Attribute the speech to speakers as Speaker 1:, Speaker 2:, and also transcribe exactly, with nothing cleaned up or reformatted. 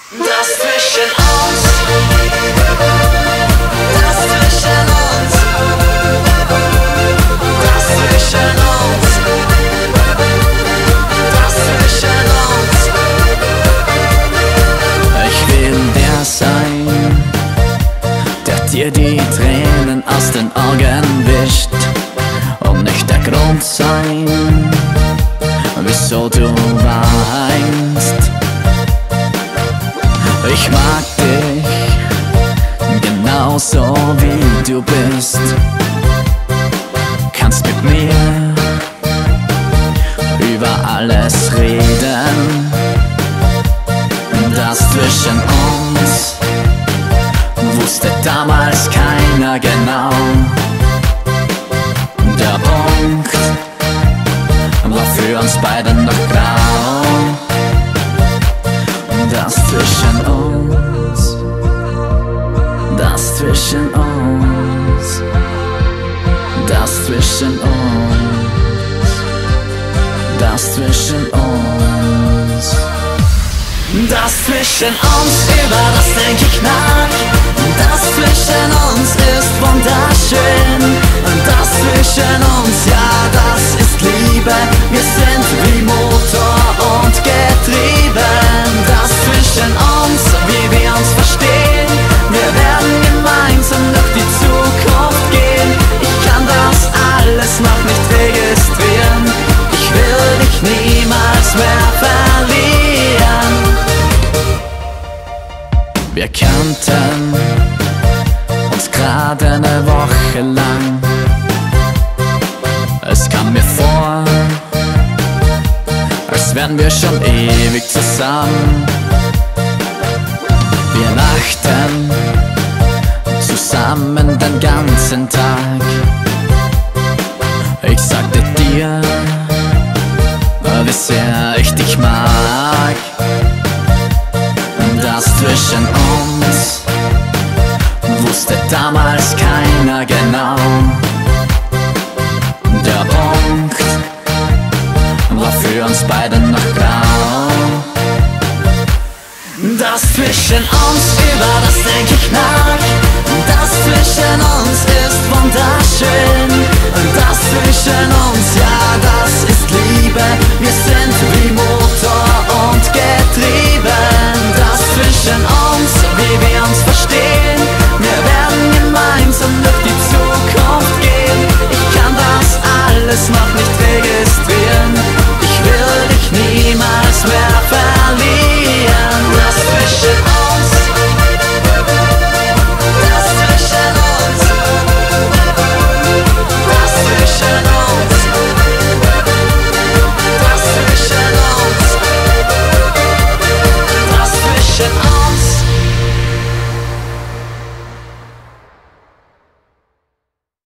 Speaker 1: Das zwischen uns, das zwischen uns, das zwischen uns, das zwischen uns.
Speaker 2: Ich will der sein, der dir die Tränen aus den Augen wischt, und nicht der Grund sein, wieso du weinst. Ich mag dich genauso wie du bist. Kannst mit mir über alles reden. Das zwischen uns wusste damals keiner genau. Der Punkt war für uns beide noch grau. Das zwischen uns, das zwischen uns, das zwischen uns, das zwischen uns.
Speaker 1: Das zwischen uns, über das denk ich nach. Das zwischen uns ist wunderschön. Das zwischen uns, ja, das ist Liebe. Wir sind wie Motor und Getrieben. Das zwischen uns, wie wir uns verstehen. Wir werden gemeinsam durch die Zukunft gehen. Ich kann das alles noch nicht registrieren. Ich will dich niemals mehr verlieren.
Speaker 2: Wir kannten uns gerade eine Woche lang. Es kam mir vor, als wären wir schon ewig zusammen. Wir lachten zusammen den ganzen Tag. Ich sagte dir, wie sehr ich dich mag. Das zwischen uns wusste damals keiner genau. Der Punkt war für uns beide noch grau.
Speaker 1: Das zwischen uns, über das denk ich nach. Das zwischen uns ist wunderschön. Das zwischen uns, ja, das ist Liebe. Wir sind wie Mond